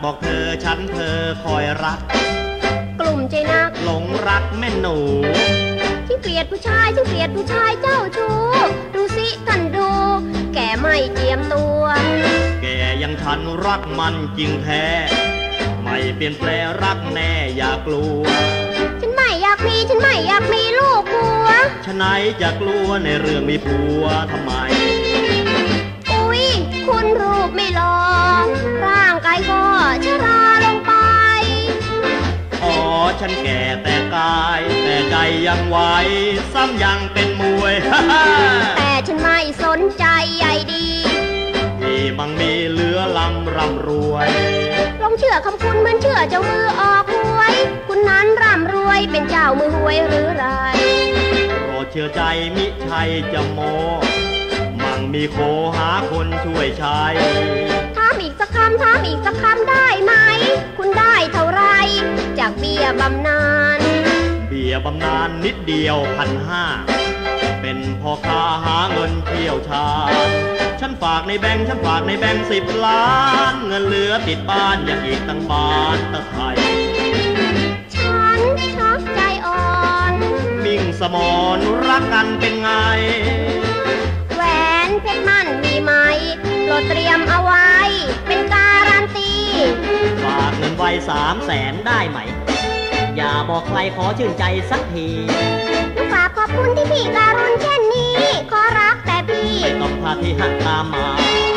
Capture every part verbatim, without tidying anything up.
บอกเธอฉันเธอคอยรักกลุ่มใจนักหลงรักแม่หนูฉันเกลียดผู้ชายฉันเกลียดผู้ชายเจ้าชู้ดูสิท่านดูแกไม่เจียมตัวแกยังฉันรักมันจริงแท้ไม่เปลี่ยนแปลงรักแน่อย่ากลัวฉันไม่อยากมีฉันไม่อยากมีลูกผัวฉะไหนจะกลัวในเรื่องมีผัวทำไมอุ๊ยคุณรูปไม่หล่อร่างกายก็ชราลงไปอ๋อฉันแก่แต่กายแต่ใจยังไหวซ้ำยังเป็นมวยแต่ฉันไม่สนใจใหญ่ดีที่บังมีเหลือลำร่ำรวยลองเชื่อคำคุณเหมือนเชื่อเจ้ามือออกหวยคุณนั้นร่ำรวยเป็นเจ้ามือหวยหรือไรโปรดเชื่อใจมิใช่จะโมมั่งมีโคหาคนช่วยใช้ถามอีกสักคำถามอีกสักคำได้ไหมคุณได้เท่าไรจากเบี้ยบำนาญเบี้ยบำนาญนิดเดียวพันห้าเป็นพ่อค้าหาเงินเที่ยวชาญฉันฝากในแบงค์ฉันฝากในแบงค์สิบล้านเงินเหลือติดบ้านยังอีกตั้งบานตะไคร่ฉันชักใจอ่อนมิ่งสมรรักกันเป็นไงแหวนเพชรมั่นมีไหมโปรดเตรียมเอาไว้เป็นการันตีฝากเงินไว้สามแสนได้ไหมอย่าบอกใครขอชื่นใจสักทีฝากขอบคุณที่พี่การุณเช่นนี้ขอรักแต่พี่ไม่ต้องพาที่หักตามมา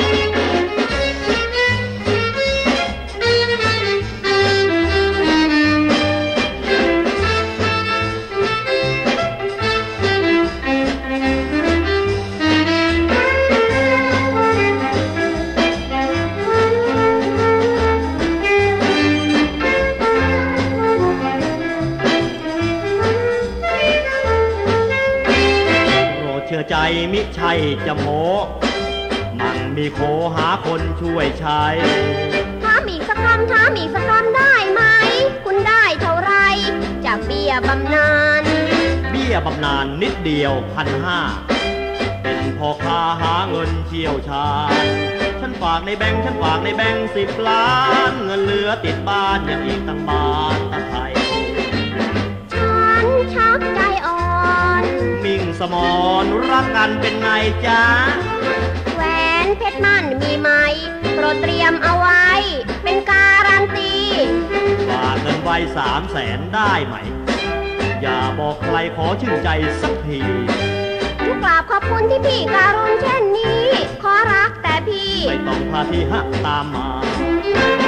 เชื่อใจมิใช่จะโมมั่งมีโคหาคนช่วยใช้ถามอีกสักคำถามอีกสักคำได้ไหมคุณได้เท่าไรจากเบี้ยบำนาญเบี้ยบำนาญนิดเดียวพันห้าเป็นพ่อค้าหาเงินเที่ยวชาญฉันฝากในแบงค์ฉันฝากในแบงค์สิบล้านเงินเหลือติดบ้านยังอีกตั้งบานตะไคร่ฉันชักใจอ่อนมิ่งสมรรักกันเป็นไงจ๊ะแหวนเพชรมั่นมีไหมโปรดเตรียมเอาไว้เป็นการันตีฝากเงินไว้สามแสนได้ไหมอย่าบอกใครขอชื่นใจสักทีทุกกราบขอบคุณที่พี่การุณเช่นนี้ขอรักแต่พี่ไม่ต้องพาที่หักตามมา